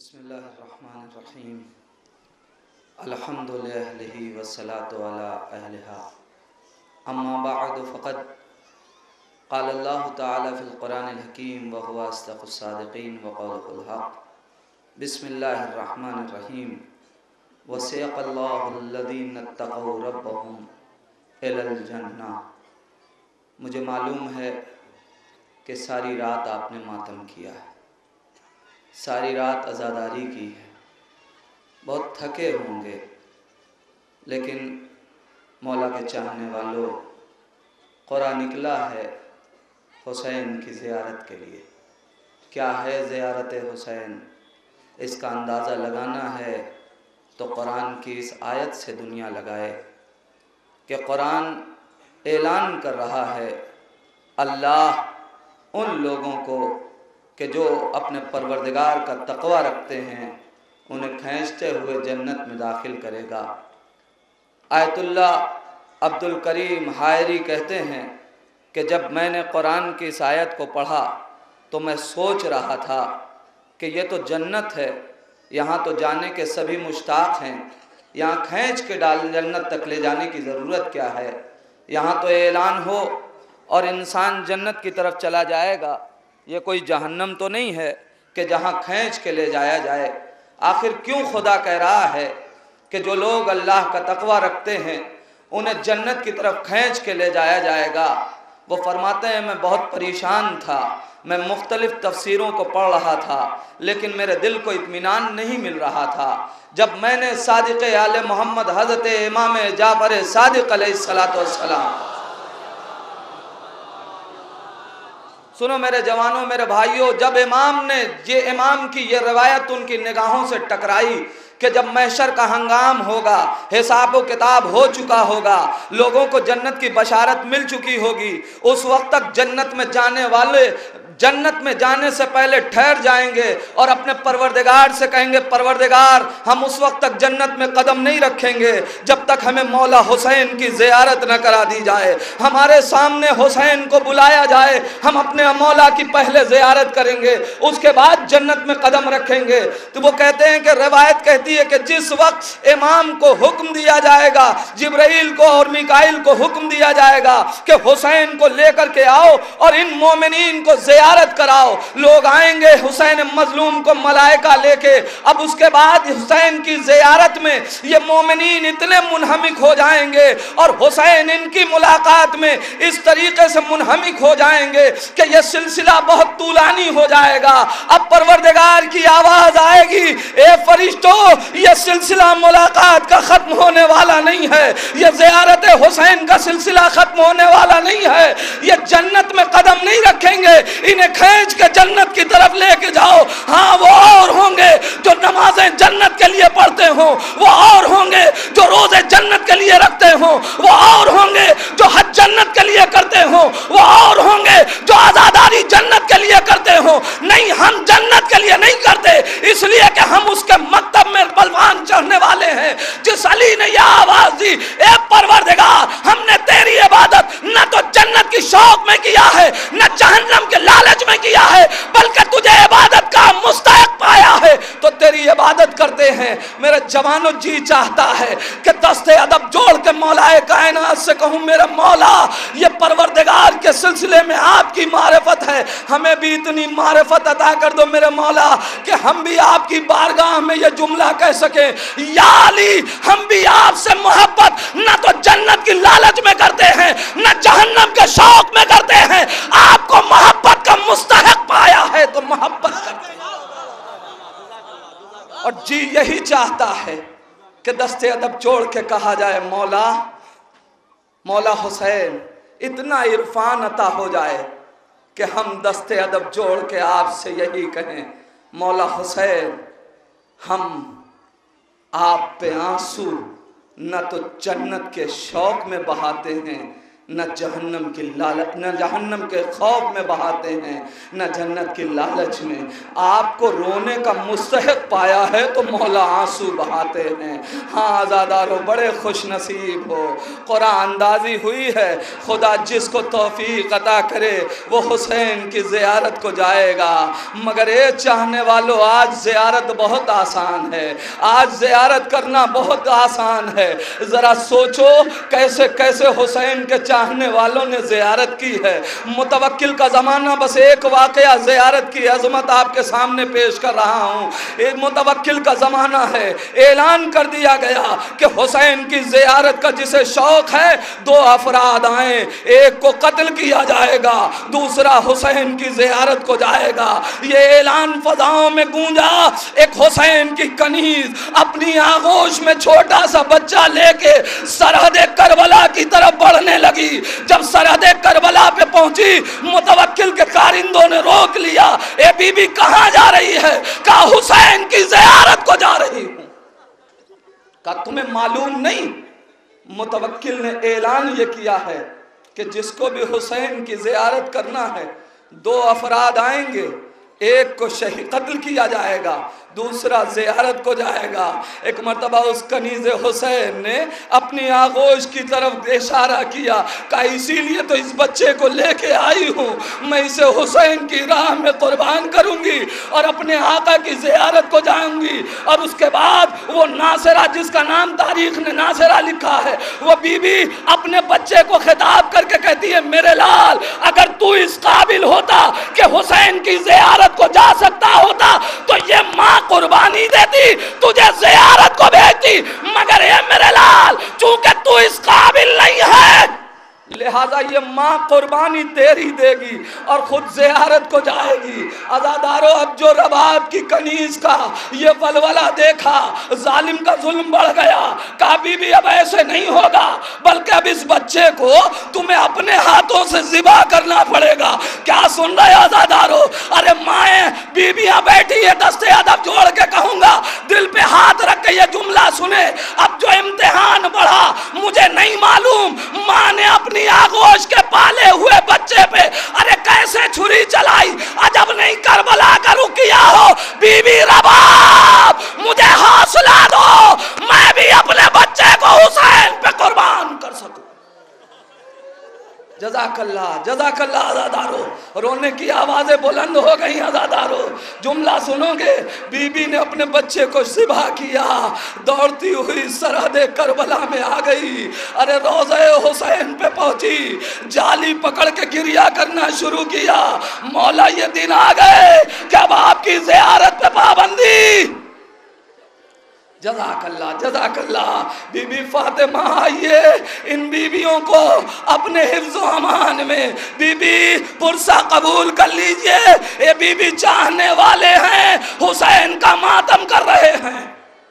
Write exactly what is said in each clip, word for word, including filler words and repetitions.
بسم اللہ الرحمن الرحیم الحمد للہ والصلاة علی اہلہا اما بعد فقد قال اللہ تعالی فی القرآن الحکیم وهو اصدق الصادقین وقولہ الحق بسم اللہ الرحمن الرحیم وسیق اللہ الذین اتقوا ربهم الی الجنہ۔ مجھے معلوم ہے کہ ساری رات آپ نے ماتم کیا ہے، ساری رات عزاداری کی ہے، بہت تھکے ہوں گے، لیکن مولا کے چاہنے والوں قرآن نکلا ہے حسین کی زیارت کے لیے۔ کیا ہے زیارت حسین؟ اس کا اندازہ لگانا ہے تو قرآن کی اس آیت سے دنیا لگائے کہ قرآن اعلان کر رہا ہے اللہ ان لوگوں کو کہ جو اپنے پروردگار کا تقوی رکھتے ہیں انہیں کھینچتے ہوئے جنت میں داخل کرے گا۔ آیت اللہ عبد الکریم حائری کہتے ہیں کہ جب میں نے قرآن کی اس آیت کو پڑھا تو میں سوچ رہا تھا کہ یہ تو جنت ہے، یہاں تو جانے کے سبھی مشتاق ہیں، یہاں کھینچ کے ڈال جنت تک لے جانے کی ضرورت کیا ہے؟ یہاں تو اعلان ہو اور انسان جنت کی طرف چلا جائے گا، یہ کوئی جہنم تو نہیں ہے کہ جہاں کھینچ کے لے جایا جائے۔ آخر کیوں خدا کہہ رہا ہے کہ جو لوگ اللہ کا تقوی رکھتے ہیں انہیں جنت کی طرف کھینچ کے لے جایا جائے گا؟ وہ فرماتے ہیں میں بہت پریشان تھا، میں مختلف تفسیروں کو پڑھ رہا تھا لیکن میرے دل کو اطمینان نہیں مل رہا تھا۔ جب میں نے صادق آل محمد حضرت امام جعفر صادق علیہ الصلوۃ والسلام، سنو میرے جوانوں میرے بھائیوں، جب امام نے یہ امام کی یہ روایت ان کی نگاہوں سے ٹکرائی کہ جب محشر کا ہنگام ہوگا، حساب و کتاب ہو چکا ہوگا، لوگوں کو جنت کی بشارت مل چکی ہوگی، اس وقت تک جنت میں جانے والے جنت میں جانے سے پہلے ٹھہر جائیں گے اور اپنے پروردگار سے کہیں گے پروردگار ہم اس وقت تک جنت میں قدم نہیں رکھیں گے جب تک ہمیں مولا حسین کی زیارت نہ کرا دی جائے، ہمارے سامنے حسین کو بلایا جائے، ہم اپنے مولا کی پہلے زیارت کریں گے اس کے بعد جنت میں قدم رکھیں گے۔ تو وہ کہتے ہیں کہ روایت کہتی ہے کہ جس وقت امام کو حکم دیا جائے گا، جبرائیل کو اور میکائیل کو حکم دیا جائے گا کہ حسین کو لے کر کے آؤ اور ان مومنین کو زیارت کراؤ، لوگ آئیں گے حسین مظلوم کو ملائکہ لے کے۔ اب اس کے بعد حسین کی زیارت میں یہ مومنین اتنے منہمک ہو جائیں گے اور حسین ان کی ملاقات میں اس طریقے سے منہمک ہو جائیں گے کہ یہ سلسلہ بہت طولانی ہو جائے گا۔ اب پروردگار کی آواز آئے گی اے فرشتوں یہ سلسلہ ملاقات کا ختم ہونے والا نہیں ہے، یہ زیارت حسین کا سلسلہ ختم ہونے والا نہیں ہے، یہ جنت میں قدم نہیں رکھیں گے، انہیں کھینچ کے جنت کی طرف لے کے جاؤ۔ ہاں وہ اور ہوں گے جو نمازیں جنت کے لیے پڑھتے ہوں، وہ اور ہوں گے جو روزے جنت کے لیے رکھتے ہوں، وہ اور ہوں گے جو حج جنت کے لیے کرتے ہوں، وہ اور ہوں گے جو عزاداری جنت کے لیے کرتے ہوں۔ نہیں ہم جنت کے لیے نہیں کرتے، اس لیے کہ ہم اس کے مکتب میں بلوان چڑھنے والے ہیں۔ جس علی نے یہ آواز دی اے پروردگار ہم نے تیری عبادت نہ تو جنت کی شوق میں کیا ہے نہ جہنم کے لالچ میں کیا ہے بلکہ تجھے عبادت کا مستحق پایا ہے تو تیری عبادت کرتے ہیں۔ میرے جوانوں جی چاہتا ہے کہ دست ادب جوڑ کے مولا کائنات سے کہوں میرے مولا یہ پروردگار کے سلسلے میں آپ کی معرفت ہے، ہمیں بھی اتنی معرفت عطا کر دو میرے مولا کہ ہم بھی آپ کی بارگاہ میں یہ جملہ کہہ سکیں یا علی ہم بھی آپ سے محبت نہ تو جنت کی لالچ میں کرتے ہیں نہ جہنم کے شوق میں کرتے ہیں، آپ کو محبت کا مستحق پایا ہے تو محبت کرتے ہیں۔ اور جی یہی چاہتا ہے کہ دست ادب جوڑ کے کہا جائے مولا مولا حسین اتنا عرفان عطا ہو جائے کہ ہم دست ادب جوڑ کے آپ سے یہی کہیں مولا حسین ہم آپ پہ آنسو نہ تو جنت کے شوق میں بہاتے ہیں نہ جہنم کی لالچ نہ جہنم کے خوف میں بہاتے ہیں نہ جنت کی لالچ میں. آپ کو رونے کا مستحق پایا ہے تو مولا آنسو بہاتے ہیں. ہاں عزادارو بڑے خوش نصیب ہو. قرآن اندازی ہوئی ہے خدا جس کو توفیق عطا کرے وہ حسین کی زیارت کو جائے گا. مگر اے چاہنے والوں آج زیارت بہت آسان ہے. آج زیارت کرنا بہت آسان ہے. ذرا سوچو کیسے کیسے حسین کے چاہنے والوں نے زیارت کی ہے. متوکل کا زمانہ بس ایک واقعہ زیارت کی عظمت آپ کے سامنے پیش کر رہا ہوں. ایک متوکل کا زمانہ ہے. اعلان کر دیا گیا کہ حسین کی زیارت کا جسے شوق ہے دو افراد آئیں. ایک کو قتل کیا جائے گا دوسرا حسین کی زیارت کو جائے گا. یہ اعلان فضاؤں میں گونجا. ایک حسین کی کنیز اپنی آغوش میں چھوٹا سا بچہ لے کے سرحد کربلا کی طرف بڑھنے لگی. جب سرحد کربلا پہ پہنچی متوکل کے کارندوں نے روک لیا. اے بی بی کہاں جا رہی ہے؟ کہا حسین کی زیارت کو جا رہی ہوں. کہا تمہیں معلوم نہیں؟ متوکل نے اعلان یہ کیا ہے کہ جس کو بھی حسین کی زیارت کرنا ہے دو افراد آئیں گے. ایک کو شہید قتل کیا جائے گا دوسرا زیارت کو جائے گا. ایک مرتبہ اس کنیز حسین نے اپنی آغوش کی طرف اشارہ کیا. کہا اسی لیے تو اس بچے کو لے کے آئی ہوں. میں اسے حسین کی راہ میں قربان کروں گی اور اپنے آقا کی زیارت کو جاؤں گی. اور اس کے بعد وہ ناصرہ جس کا نام تاریخ نے ناصرہ لکھا ہے وہ بی بی اپنے بچے کو خطاب کر کے کہتی ہے میرے لال اگر تو اس قابل ہوتا کہ حسین کی زیارت کو جا سکتا ہوتا تو یہ ماں قربانی دیتی تجھے زیارت کو بھیجتی. مگر اے میرے لال چونکہ تو اس قابل نہیں ہے لہذا یہ ماں قربانی تیری دے گی اور خود زیارت کو جائے گی. عزادارو اب جو رباب کی کنیز کا یہ ولولہ دیکھا ظالم کا ظلم بڑھ گیا. کہا بی بی اب ایسے نہیں ہوگا بلکہ اب اس بچے کو تمہیں اپنے ہاتھوں سے ذبح کرنا پڑے گا. کیا سن رہے عزادارو؟ ارے مائیں بیویاں بیٹھی ہے دستے ادب جوڑ کے کہوں گا دل پہ ہاتھ رکھ کے یہ جملہ سنے. اب جو امتحان بڑھا مجھے نہیں معلوم ماں نے اپنی آغوش کے پالے ہوئے بچے پہ ارے کیسے چھری چلائی. عجب نہیں کربلا کا رکیا ہو. بی بی رباب مجھے حوصلہ دو میں بھی اپنے بچے کو حسین پہ قربان کر سکوں. جزاک اللہ جزاک اللہ. عزادارو رونے کی آوازیں بلند ہو گئی. عزادارو جملہ سنو گے بی بی نے اپنے بچے کو ذبح کیا دوڑتی ہوئی سرحد کربلا میں آ گئی. ارے روضہ حسین پہ پہنچی جالی پکڑ کے گریہ کرنا شروع کیا. مولا یہ دن آ گئے کہ اب آپ کی زیارت پہ پابندی. جزاک اللہ جزاک اللہ. بی بی فاطمہ آئیے ان بیویوں کو اپنے حفظ و امان میں بی بی پرسہ قبول کر لیجئے. اے بی بی چاہنے والے ہیں حسین کا ماتم کر رہے ہیں.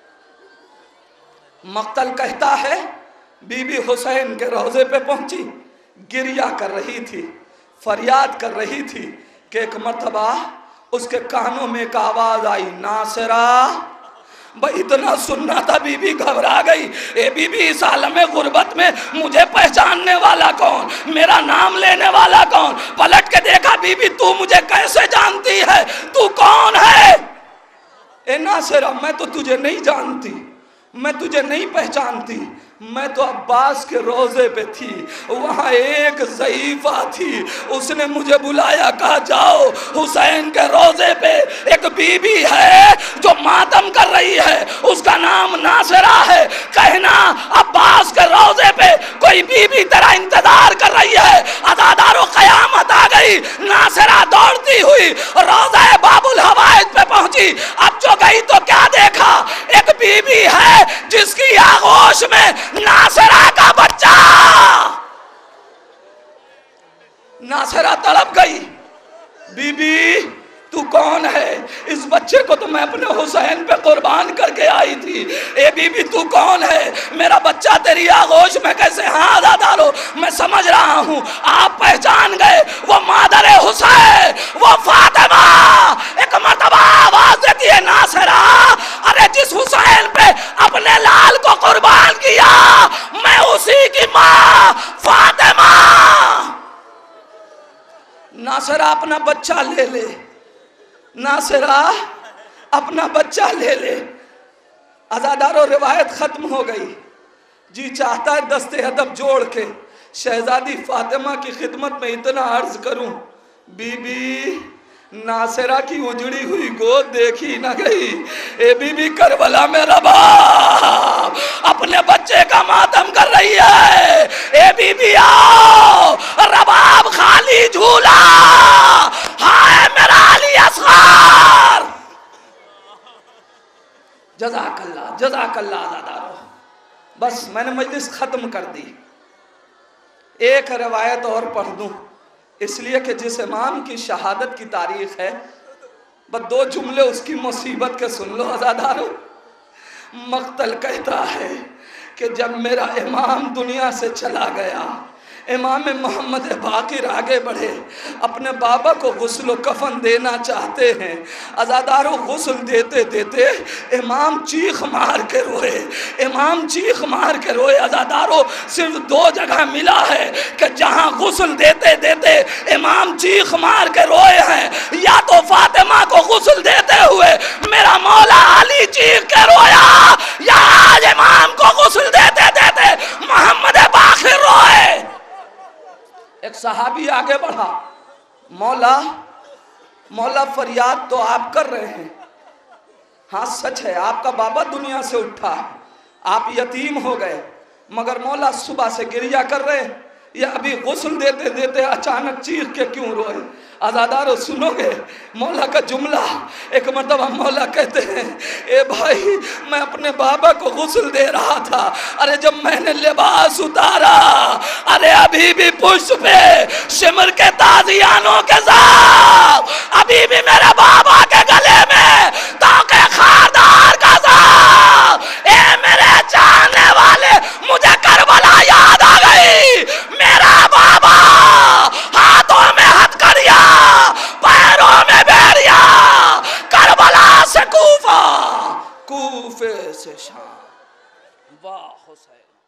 مقتل کہتا ہے بی بی حسین کے روضے پہ پہنچی گریہ کر رہی تھی فریاد کر رہی تھی کہ ایک مرتبہ اس کے کانوں میں ایک آواز آئی ناصرہ. بھئی اتنا سننا تھا بی بی گھبرا گئی. اے بی بی اس عالم غربت میں مجھے پہچاننے والا کون میرا نام لینے والا کون. پلٹ کے دیکھا بی بی تو مجھے کیسے جانتی ہے تو کون ہے؟ اے ناصرہ میں تو تجھے نہیں جانتی میں تجھے نہیں پہچانتی. میں تو عباس کے روضے پہ تھی وہاں ایک ضعیفہ تھی اس نے مجھے بلایا کہا جاؤ حسین کے روضے پہ ایک بی بی ہے جو ماتم کر رہی ہے اس کا نام ناصرہ ہے. کہنا عباس کے روضے پہ کوئی بی بی تیرا انتظار کر رہی ہے. عزادارو قیامت آ گئی. ناصرہ دوڑتی ہوئی روضہ باب الحوائج پہ پہنچی. اب جو گئی تو کیا دیکھا ایک بی بی ہے جس کی آغوش میں ناصرہ کا بچہ. ناصرہ تڑپ گئی. بی بی تو کون ہے؟ اس بچے کو تو میں اپنے حسین پہ قربان کر کے آئی تھی. اے بی بی تو کون ہے؟ میرا بچہ تیری آغوش میں کیسے؟ ہاں عزادارو میں سمجھ رہا ہوں آپ پہچان گئے وہ مادر حسین وہ فاطمہ. ایک مرتبہ آواز دیتی ہے ناصرہ ارے جس حسین پہ اپنے لال کو قربان کیا میں اسی کی ماں فاطمہ اپنا بچہ لے لے، ناصرہ اپنا بچہ لے لے۔ عزادارو روایت ختم ہو گئی۔ جی چاہتا ہے دست ادب جوڑ کے شہزادی فاطمہ کی خدمت میں اتنا عرض کروں، بی بی ناصرہ کی اجڑی ہوئی گود دیکھی نہ گئی۔ اے بی بی کربلا میں رباب اپنے بچے کا ماتم کر رہی ہے، اے بی بی آؤ رباب خالی جھولا، ہائے میرا علی اصغر۔ جزاک اللہ جزاک اللہ عزادارو۔ بس میں نے مجلس ختم کر دی۔ ایک روایت اور پڑھ دوں، اس لیے کہ جس امام کی شہادت کی تاریخ ہے، بس دو جملے اس کی مصیبت کے سن لو عزادارو۔ مقتل کہتا ہے کہ جب میرا امام دنیا سے چلا گیا، امام محمد باقر آگے بڑھے، اپنے بابا کو غسل و کفن دینا چاہتے ہیں۔ عزادارو غسل دیتے دیتے امام چیخ مار کے روئے، امام چیخ مار کے روئے۔ عزادارو صرف دو جگہ ملا ہے کہ جہاں غسل دیتے دیتے امام چیخ مار کے روئے ہیں، یا تو فاطمہ کو غسل دیتے ہوئے میرا مولا علی چیخ کے رویا، یا آج امام کو غسل دیتے دیتے محمد باقر روئے۔ ایک صحابی آگے بڑھا، مولا مولا فریاد تو آپ کر رہے ہیں، ہاں سچ ہے آپ کا بابا دنیا سے اٹھا، آپ یتیم ہو گئے، مگر مولا صبح سے گریہ کر رہے ہیں، یا ابھی غسل دیتے دیتے اچانک چیخ کے کیوں روئے؟ عزادارو سنو گے مولا کا جملہ؟ ایک مرتبہ مولا کہتے ہیں، اے بھائی میں اپنے بابا کو غسل دے رہا تھا، ارے جب میں نے لباس اتارا، ارے ابھی بھی پشت پہ شمر کے تازیانوں کے ساتھ ابھی بھی میرے بابا کے گلے میں تاکہ خاردار کا ساتھ۔ اے میرے چاہنے والے مجھے کربلا یاد آ گئی، میرا بابا ہاتھوں میں ہتھ کریا، پیروں میں بیریا، کربلا سے کوفہ، کوفے سے شام، واہ حسین۔